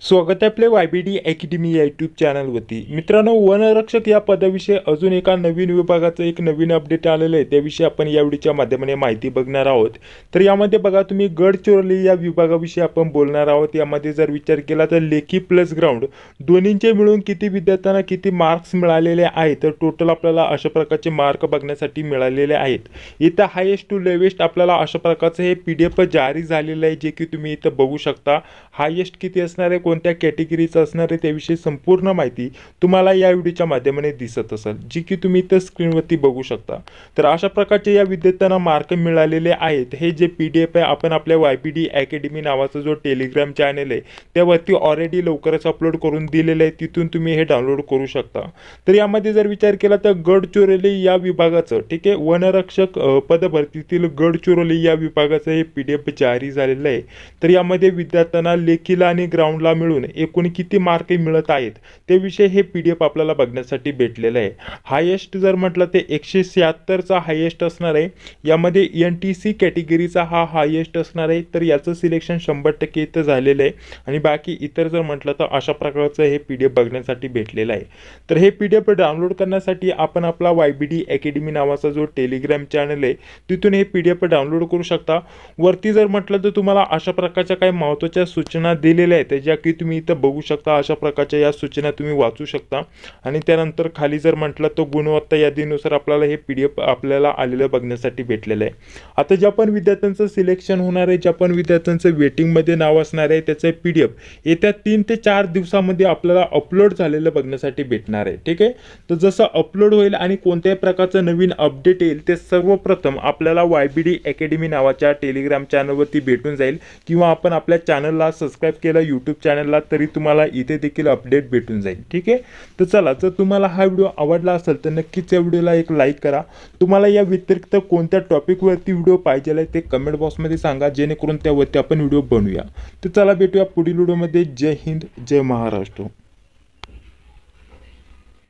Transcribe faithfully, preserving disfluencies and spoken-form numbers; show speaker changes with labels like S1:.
S1: स्वागत आहे आपल्या वाय बी डी अकॅडमी या यूट्यूब चॅनलवरती। मित्रांनो, वनरक्षक या पदाविषयी अजून एका नवीन विभागाचं एक नवीन अपडेट आलेलं आहे, त्याविषयी आपण या व्हिडिओच्या माध्यमाने माहिती बघणार आहोत। तर यामध्ये बघा, तुम्ही गडचिरोली या विभागाविषयी आपण बोलणार आहोत। यामध्ये जर विचार केला तर लेखी प्लस ग्राउंड दोन्हींचे मिळून किती विद्यार्थ्यांना किती मार्क्स मिळालेले आहेत, तर टोटल आपल्याला अशा प्रकारचे मार्क बघण्यासाठी मिळालेले आहेत। इथं हायेस्ट टू लेवेस्ट आपल्याला अशा प्रकारचं हे पी डी एफ जारी झालेलं आहे, जे की तुम्ही इथं बघू शकता। हायेस्ट किती असणार आहे, कोणत्या कॅटेगरीचं असणार आहे, त्याविषयी संपूर्ण माहिती तुम्हाला या व्हिडिओच्या माध्यमाने दिसत असेल, जी की तुम्ही इथं स्क्रीनवरती बघू शकता। तर अशा प्रकारचे या विद्यार्थ्यांना मार्क मिळालेले आहेत। हे जे पी डी एफ आहे आपण आपल्या वाय बी डी अकॅडमी नावाचा जो टेलिग्राम चॅनल आहे त्यावरती ऑलरेडी लवकरच अपलोड करून दिलेलं आहे, तिथून तुम्ही हे डाउनलोड करू शकता। तर यामध्ये जर विचार केला तर गडचिरोली या विभागाचं, ठीक आहे, वनरक्षक पदभरतीतील गडचिरोली या विभागाचं हे पी डी एफ जारी झालेलं आहे। तर यामध्ये विद्यार्थ्यांना लेखीला आणि ग्राउंडला मिळून एकूण किती मार्क मिळत आहेत त्याविषयी हे पी डी एफ आपल्याला बघण्यासाठी भेटलेलं आहे। हायेस्ट जर म्हटलं ते एकशे शहात्तरचा हायेस्ट असणार आहे। यामध्ये एन टी सी कॅटेगरीचा हा हायेस्ट असणार आहे। तर याचं सिलेक्शन शंभर टक्के इथं झालेलं आहे। आणि बाकी इतर जर म्हटलं तर अशा प्रकारचं हे पी डी एफ बघण्यासाठी भेटलेलं आहे। तर हे पी डी एफ डाउनलोड करण्यासाठी आपण आपला वाय बी डी अकॅडमी नावाचा जो टेलिग्राम चॅनल आहे तिथून हे पी डी एफ डाउनलोड करू शकता। वरती जर म्हटलं तर तुम्हाला अशा प्रकारच्या काही महत्त्वाच्या सूचना दिलेल्या आहेत, ज्या की तुम्ही इथं बघू शकता। अशा प्रकारच्या या सूचना तुम्ही वाचू शकता। आणि त्यानंतर खाली जर म्हटलं तर गुणवत्ता यादीनुसार आपल्याला हे पी डी एफ आपल्याला आलेलं बघण्यासाठी भेटलेलं आहे। आता ज्या पण विद्यार्थ्यांचं सिलेक्शन होणार आहे, ज्या पण विद्यार्थ्यांचं वेटिंगमध्ये नाव असणार आहे, त्याचं पी डी एफ येत्या तीन ते चार दिवसामध्ये आपल्याला अपलोड झालेलं बघण्यासाठी भेटणार आहे, ठीक आहे। तर जसं अपलोड होईल आणि कोणत्याही प्रकारचं नवीन अपडेट येईल ते सर्वप्रथम आपल्याला वाय बी डी अकॅडमी नावाच्या टेलिग्राम चॅनलवरती भेटून जाईल, किंवा आपण आपल्या चॅनलला सबस्क्राईब केलं यूट्यूब चॅनलला तरी तुम्हाला इथे देखील अपडेट भेटून जाईल, ठीक आहे। तर चला, जर तुम्हाला हा व्हिडिओ आवडला असेल तर नक्कीच या व्हिडिओला एक लाईक करा। तुम्हाला या व्यतिरिक्त कोणत्या टॉपिकवरती व्हिडिओ पाहिजे आहे ते कमेंट बॉक्समध्ये सांगा, जेणेकरून त्यावरती आपण व्हिडिओ बनवूया। तर चला, भेटूया पुढील व्हिडिओमध्ये। जय हिंद, जय महाराष्ट्र।